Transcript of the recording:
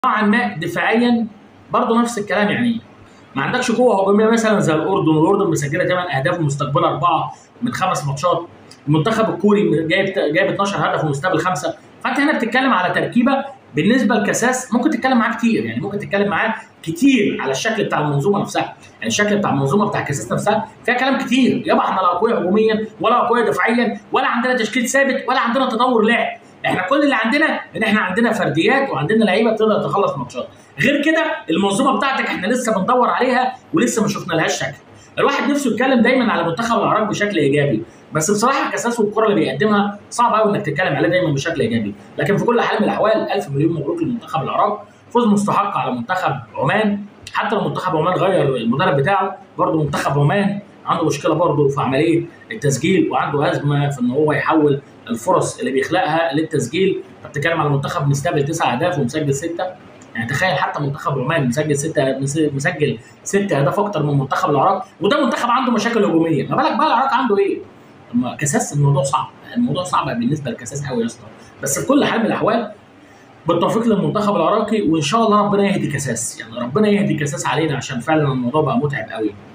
نوعا ما دفاعيا برضه نفس الكلام يعني. ما عندكش قوه هجوميه مثلا زي الاردن، والاردن مسجله 8 اهداف ومستقبله 4 من 5 ماتشات. المنتخب الكوري جايب 12 هدف ومستقبل 5. فانت هنا بتتكلم على تركيبه بالنسبه لكاساس ممكن تتكلم معاه كتير، يعني ممكن تتكلم معاه كتير على الشكل بتاع المنظومه نفسها، يعني الشكل بتاع المنظومه بتاع كاساس نفسها فيها كلام كتير. يابا احنا لا اقوياء هجوميا ولا اقوياء دفاعيا ولا عندنا تشكيل ثابت ولا عندنا تطور لعب. احنا كل اللي عندنا ان احنا عندنا فرديات وعندنا لعيبه بتقدر تخلص ماتشات. غير كده المنظومه بتاعتك احنا لسه بندور عليها ولسه ما شفنا لهاش شكل. الواحد نفسه يتكلم دايما على منتخب العراق بشكل ايجابي، بس بصراحه كاساس والكره اللي بيقدمها صعب قوي انك تتكلم عليه دايما بشكل ايجابي. لكن في كل حال من الاحوال الف مليون مبروك لمنتخب العراق، فوز مستحق على منتخب عمان. حتى لو منتخب عمان غير المدرب بتاعه برضه منتخب عمان عنده مشكله برضه في عمليه التسجيل، وعنده ازمه في ان هو يحول الفرص اللي بيخلقها للتسجيل. بتتكلم على منتخب مستقبل 9 اهداف ومسجل 6. يعني تخيل حتى منتخب عمان مسجل 6 اهداف اكتر من منتخب العراق، وده منتخب عنده مشاكل هجوميه، ما بالك بقى العراق عنده ايه؟ اما كاساس الموضوع صعب، الموضوع صعب بالنسبه لكاساس قوي يا اسطى. بس في كل حال من الاحوال بالتوفيق للمنتخب العراقي، وان شاء الله ربنا يهدي كاساس، يعني ربنا يهدي كاساس علينا عشان فعلا الموضوع بقى متعب قوي.